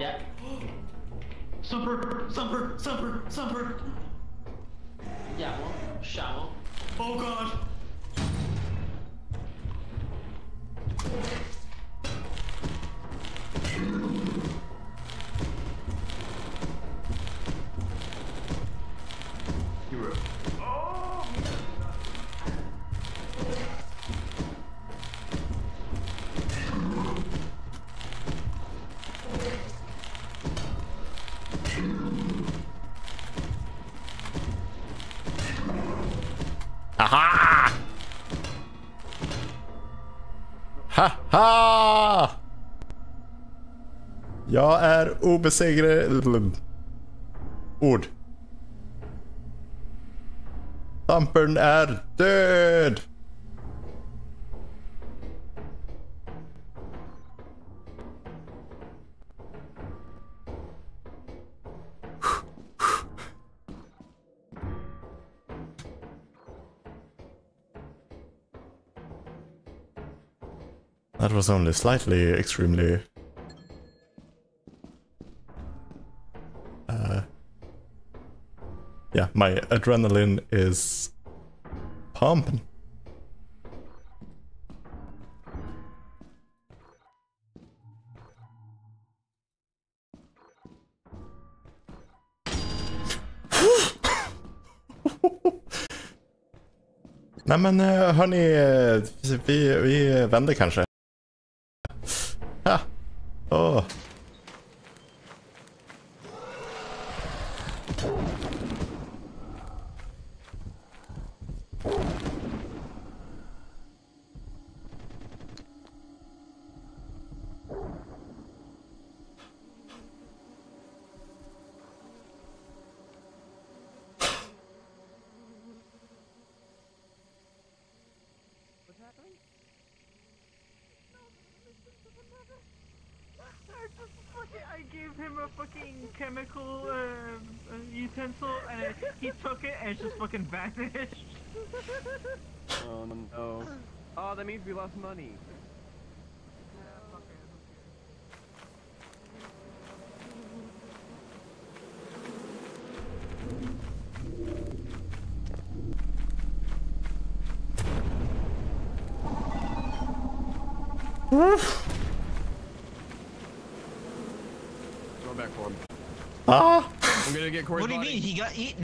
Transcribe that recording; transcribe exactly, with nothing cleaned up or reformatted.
Yeah. Sumper, Sumper, Sumper, Sumper. Sciamo, sciamo. Oh god. Hero. Oh. Aha! Haha! Jag är obesegrad. Ord. Thumpern är död! That was only slightly extremely uh, yeah, my adrenaline is pumping. Nej men hörni, vi, vi vänder kanske. Ha. Oh. I gave him a fucking chemical uh, uh, utensil and it, he took it and it just fucking vanished. Oh no. Oh, that means we lost money. Oof. Go back for him. Ah! I'm gonna get Corey's What do you body. mean? He got eaten.